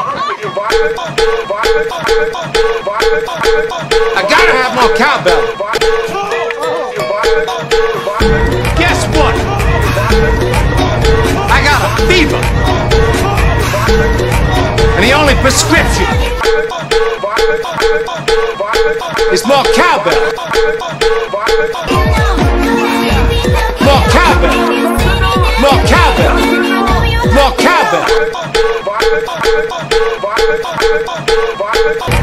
I gotta have more cowbell. Guess what? I got a fever. And the only prescription is more cowbell. More cowbell. More cowbell. More cowbell.